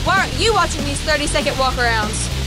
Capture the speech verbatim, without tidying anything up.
Why aren't you watching these thirty second walk arounds?